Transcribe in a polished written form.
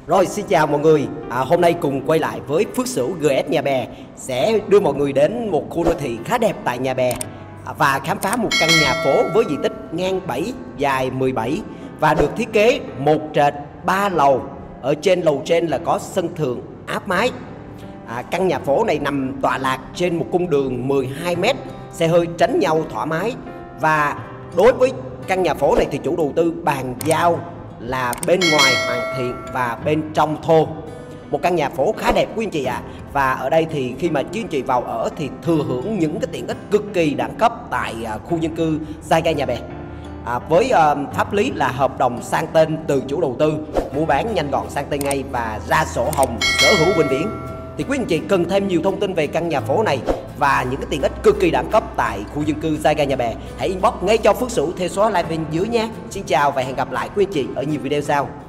Rồi, xin chào mọi người. Hôm nay cùng quay lại với Phước Sửu GS Nhà Bè sẽ đưa mọi người đến một khu đô thị khá đẹp tại Nhà Bè và khám phá một căn nhà phố với diện tích ngang 7, dài 17 và được thiết kế một trệt 3 lầu. Ở trên lầu trên là có sân thượng áp mái. Căn nhà phố này nằm tọa lạc trên một cung đường 12 m, xe hơi tránh nhau thoải mái. Và đối với căn nhà phố này thì chủ đầu tư bàn giao là bên ngoài hoàn thiện và bên trong thô. Một căn nhà phố khá đẹp quý anh chị ạ. Và ở đây thì khi mà quý anh chị vào ở thì thừa hưởng những cái tiện ích cực kỳ đẳng cấp tại khu dân cư Giai Gai Nhà Bè. Với pháp lý là hợp đồng sang tên từ chủ đầu tư, mua bán nhanh gọn sang tên ngay và ra sổ hồng sở hữu vĩnh viễn. Thì quý anh chị cần thêm nhiều thông tin về căn nhà phố này và những cái tiện ích cực kỳ đẳng cấp tại khu dân cư Giai Gai Nhà Bè, hãy inbox ngay cho Phước Sửu theo số live bên dưới nhé. Xin chào và hẹn gặp lại quý anh chị ở nhiều video sau.